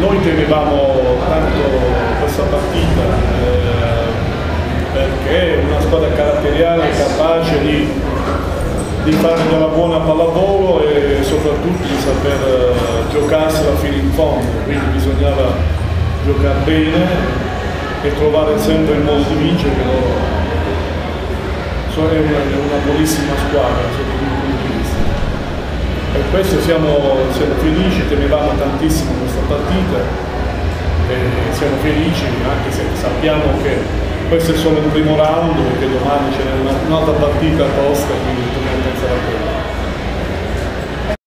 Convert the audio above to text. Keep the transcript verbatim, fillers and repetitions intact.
noi temevamo tanto questa partita eh, perché è una squadra caratteriale capace di, di fare della buona pallavolo e soprattutto di saper uh, giocarsela fino in fondo, quindi bisognava giocare bene e trovare sempre il modo di vincere, che loro sono è una, è una buonissima squadra sotto il punto di vista. E questo siamo, siamo felici, temevamo tantissimo questa partita e siamo felici anche se sappiamo che questo è solo il primo round e che domani c'è un'altra partita tosta, quindi dobbiamo pensare a quello.